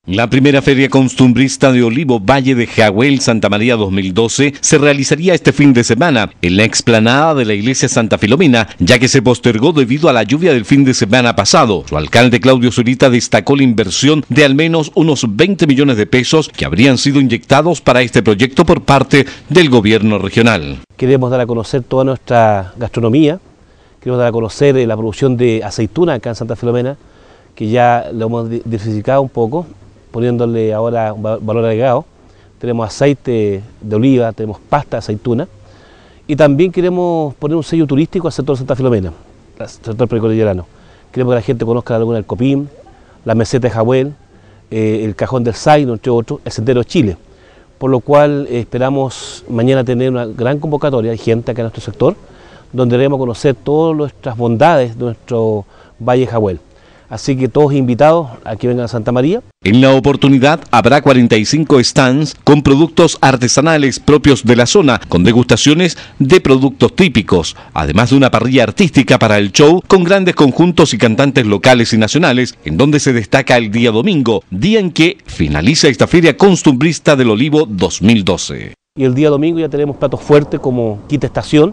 La primera Feria Costumbrista de Olivo Valle de Jahuel Santa María 2012 se realizaría este fin de semana en la explanada de la iglesia Santa Filomena, ya que se postergó debido a la lluvia del fin de semana pasado. Su alcalde Claudio Zurita destacó la inversión de al menos unos 20 millones de pesos que habrían sido inyectados para este proyecto por parte del gobierno regional. Queremos dar a conocer toda nuestra gastronomía, queremos dar a conocer la producción de aceituna acá en Santa Filomena, que ya lo hemos diversificado un poco, poniéndole ahora un valor agregado. Tenemos aceite de oliva, tenemos pasta de aceituna y también queremos poner un sello turístico al sector de Santa Filomena, al sector precordillerano. Queremos que la gente conozca la laguna del Copín, la meseta de Jahuel, el cajón del Zaino, entre otros, el sendero de Chile. Por lo cual esperamos mañana tener una gran convocatoria de gente acá en nuestro sector, donde debemos conocer todas nuestras bondades de nuestro Valle de Jahuel. Así que todos invitados a que vengan a Santa María. En la oportunidad habrá 45 stands con productos artesanales propios de la zona, con degustaciones de productos típicos, además de una parrilla artística para el show con grandes conjuntos y cantantes locales y nacionales, en donde se destaca el día domingo, día en que finaliza esta Feria Costumbrista del Olivo 2012. Y el día domingo ya tenemos platos fuertes como Quinta Estación,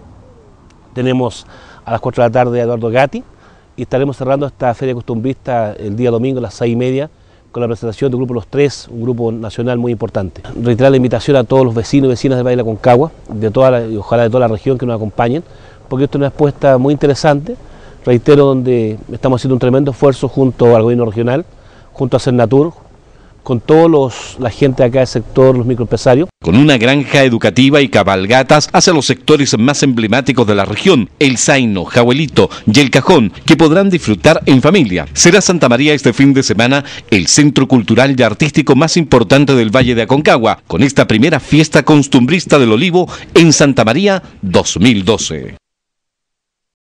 tenemos a las 4 de la tarde a Eduardo Gatti, y estaremos cerrando esta feria costumbrista el día domingo a las 6:30 con la presentación del grupo Los Tres, un grupo nacional muy importante. Reiterar la invitación a todos los vecinos y vecinas de Valle de la Concagua, y ojalá de toda la región, que nos acompañen, porque esto es una expuesta muy interesante, reitero, donde estamos haciendo un tremendo esfuerzo junto al gobierno regional, junto a Cernatur, con todos la gente acá del sector, los microempresarios. Con una granja educativa y cabalgatas hacia los sectores más emblemáticos de la región, el Zaino, Jahuelito y el Cajón, que podrán disfrutar en familia. Será Santa María este fin de semana el centro cultural y artístico más importante del Valle de Aconcagua, con esta primera fiesta costumbrista del olivo en Santa María 2012.